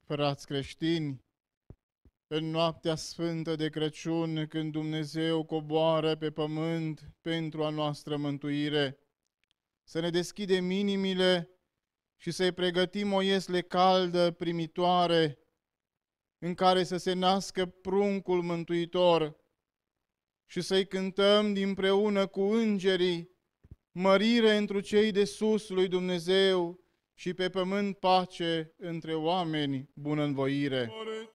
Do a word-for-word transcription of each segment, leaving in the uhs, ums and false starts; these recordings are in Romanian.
Frați creștini, în noaptea sfântă de Crăciun, când Dumnezeu coboară pe pământ pentru a noastră mântuire, să ne deschidem inimile și să-i pregătim o iesle caldă, primitoare, în care să se nască pruncul mântuitor și să-i cântăm dinpreună cu îngerii mărire întru cei de sus lui Dumnezeu și pe pământ pace între oameni, bună-nvoire.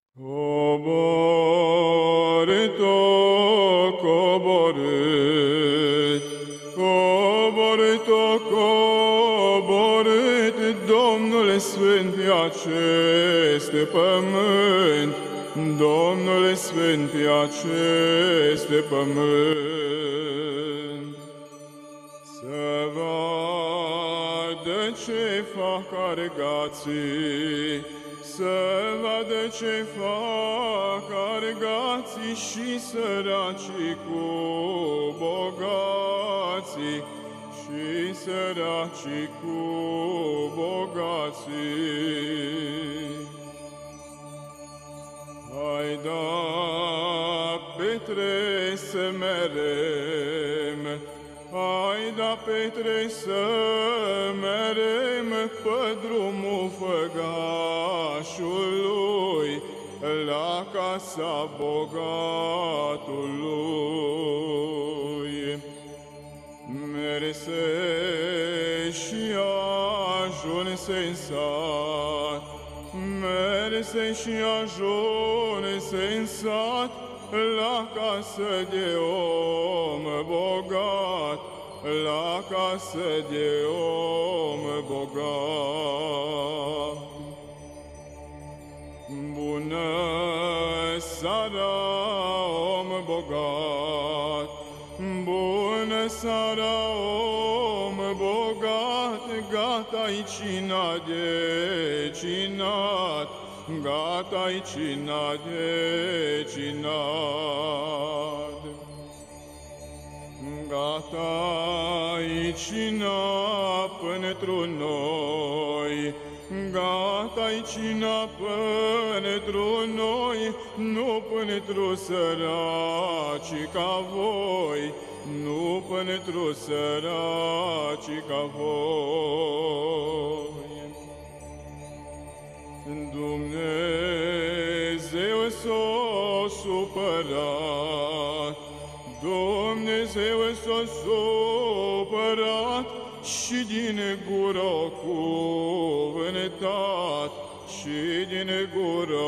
Coborât-o, coborât, coborât-o, coborât, Domnul Sfânt pe acest pământ, Domnul Sfânt pe acest pământ. Să vadă ce fac argații, să vadă ce fac argații și săracii cu bogații, și săracii cu bogații. Hai da, Petre, să merem, hai da, Petre, să merem pe drumul făgașului, la casa bogatului. Merse și ajunse în sat, merse și ajunse în sat, la casă de om bogat, la casă de om bogat. Bună seara, om bogat, bună seara, om bogat, gata-i cina de cinat, gata-i cina de cinat. Gata-i cina pentru noi, gata-i cina pentru noi, nu pentru săraci ca voi, nu pentru săraci ca voi. Dumnezeu s-a supărat, Dumnezeu s-a supărat și din gură cuvântat, și din gură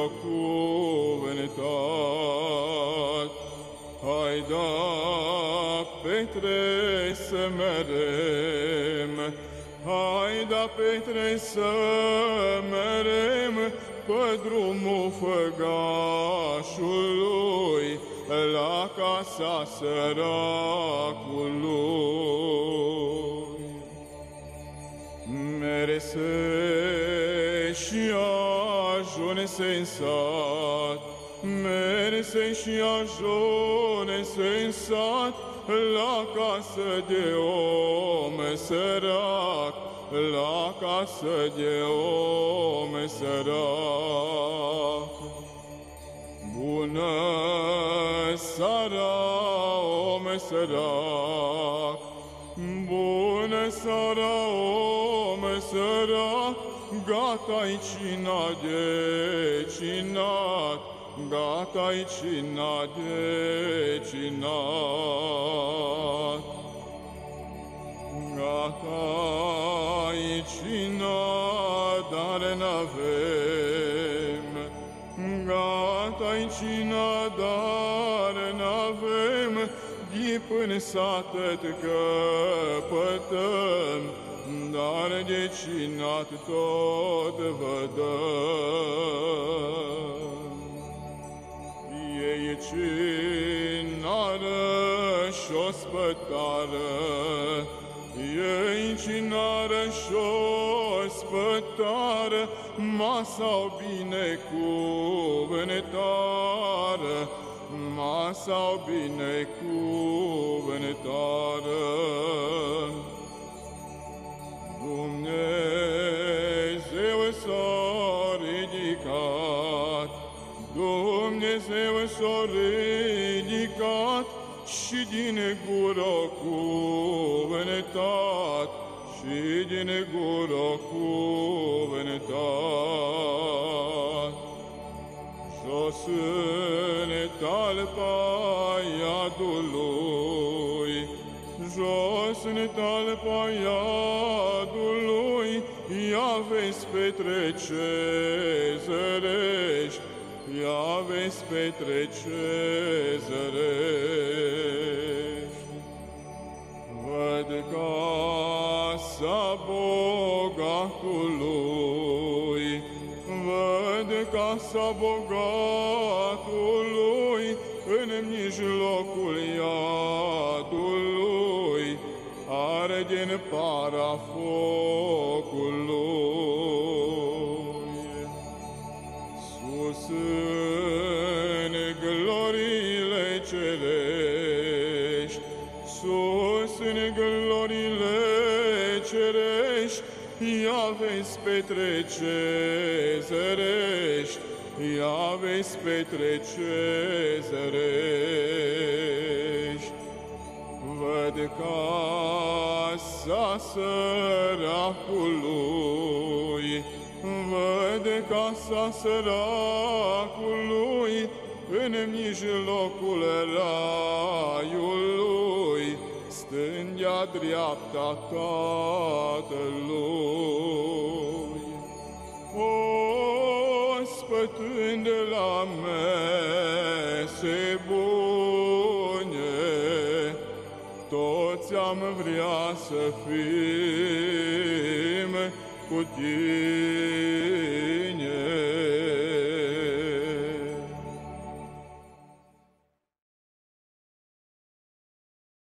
cuvântat. Hai da, Petre, să merem, hai da, Petre, să merem pe drumul făgașului, la casa săracului. Merse și ajunse în sat, merse și ajunse în sat, la casă de om sărac, la casă de om sărac. Bună seara, om sărac, bună seara, om sărac, gata-i cina de cinat, gata-i cina de cinat. Gata-i cina, dar n-avem, gata-i cina, dar n-avem, ghip în satet căpătăm, dar de cinat tot vă dăm. Ei cinară și-o spătară, ei cinară și-o spătară, masa-o binecuvântară, masa-o binecuvântară. Dumnezeu s-a ridicat, și din gură cuvântat, și din gură cuvântat. Jos în talpa iadului, jos în talpa iadului, ia vezi petrece zărești, ia vezi petrece zărești. Văd casa bogatului, văd casa bogatului, în mijlocul iadului, arde în para focului. Sus în gloriile cerești, sus în gloriile cerești, ia vezi petrece zărești, ia vezi petrece zărești. Văd casa săracului, văd casa săracului, în mijlocul raiului, stângea dreapta Tatălui. O, spătând la mese bune, toți am vrea să fim cu tine.